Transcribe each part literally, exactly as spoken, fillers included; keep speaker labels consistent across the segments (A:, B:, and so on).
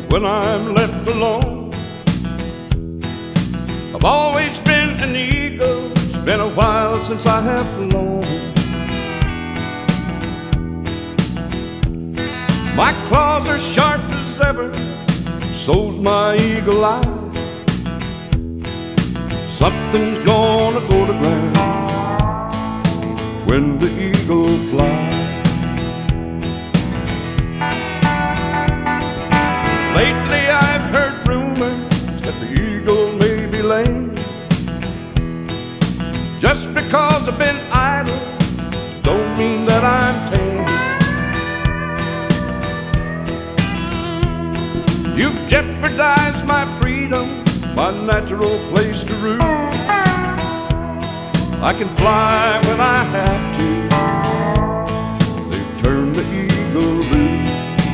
A: when I'm left alone. I've always been an eagle, it's been a while since I have flown. My claws are sharp as ever, so's my eagle eye. Something's gonna go to ground when the eagle flies. Lately I've heard rumors that the eagle may be lame. Just because I've been idle don't mean that I'm tame. You've jeopardized my freedom, my natural place to root. I can fly when I have to, they've turned the eagle loose.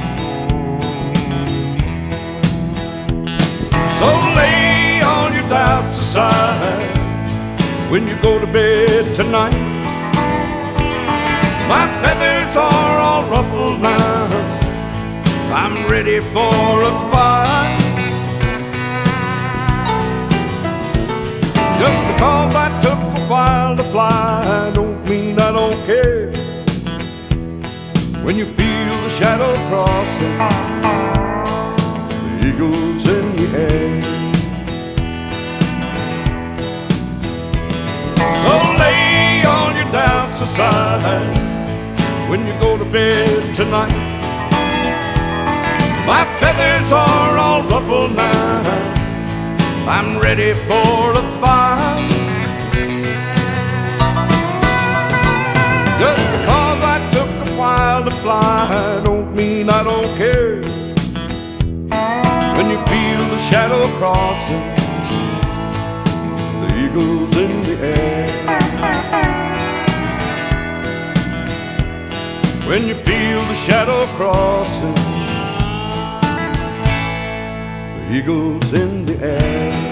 A: So lay all your doubts aside when you go to bed tonight. My feathers are all ruffled now, I'm ready for a fight. Just because I took a while to fly don't mean I don't care. When you feel the shadow crossing, the eagle's in the air. So lay all your doubts aside when you go to bed tonight. My feathers are all ruffled now, I'm ready for a fight. Just because I took a while to fly don't mean I don't care. When you feel the shadow crossing, the eagle's in the air. When you feel the shadow crossing, the eagle's in the air.